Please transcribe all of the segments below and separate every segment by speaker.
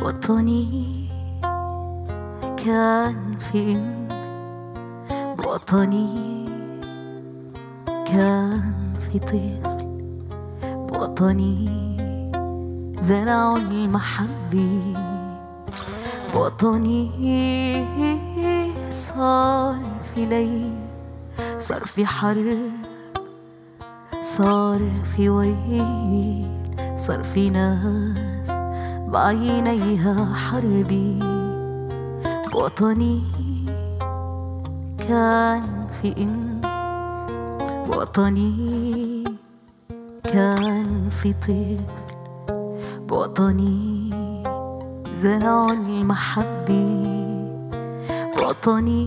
Speaker 1: وطني كان في بوطني كان في طفل بوطني زرع المحبة بوطني صار في ليل صار في حرب صار في ويل صار في ناس بعينيها حربي بوطني كان في بوطني كان في طفل بوطني زرع المحبة بوطني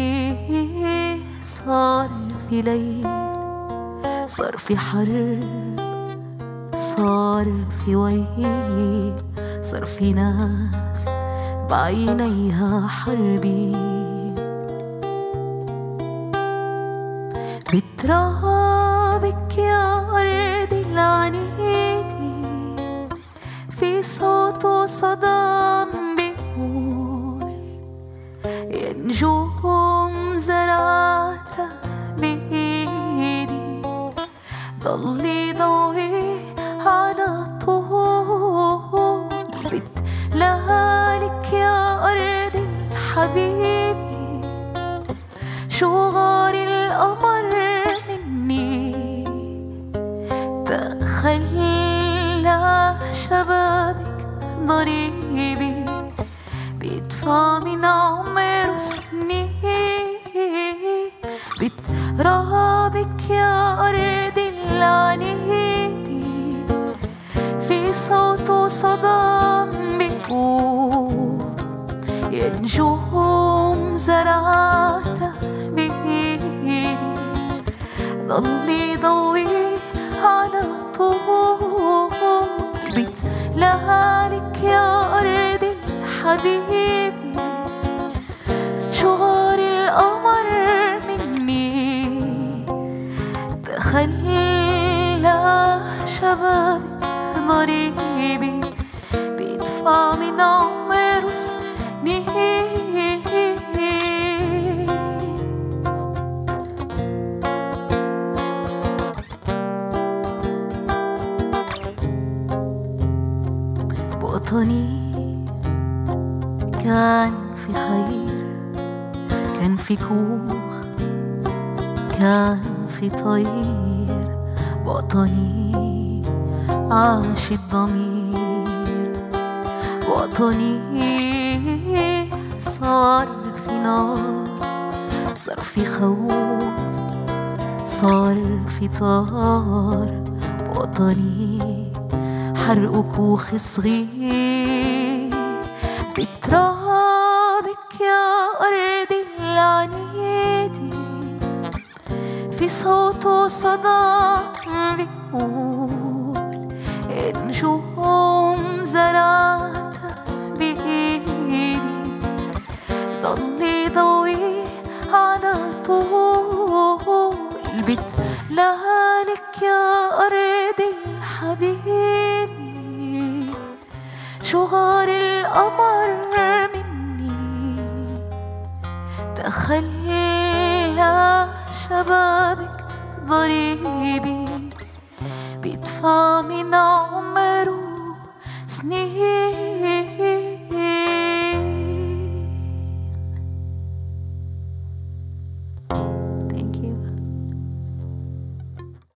Speaker 1: صار في ليل صار في حرب صار في ويل صار في ناس بعينيها حربي بترابك يا أرض العنيدة في صوت وصدى بيقول يا نجوم زرعتها بإيدي ضلي ضوي على طول بتلالك يا أرض الحبيبي شو غار القمر مني تخلى شبابك ضريبي بيدفع من عمر سنين بترابك يا أرض العنيدة في صوت وصدى بيقول يا نجوم زرعتها بإيدي ضلي ضوي على طول بتلالك يا أرض الحبيبي شو غار القمر مني تخلى شبابك ضريبي بيدفع من عمر سنين بوطني كان في خير كان في كوخ كان في طير بوطني عاش الضمير بوطني صار في نار صار في خوف صار في طار بوطني حرق كوخ صغير بترابك يا أرض العنيدة في صوت وصدى بيقول نجوم زرعتها بإيدي ضلي ضوي على طول بتلالك يا أرض الحبيبي شو غار القمر مني تخلى شبابك ضريبي بيدفع من عمره سنين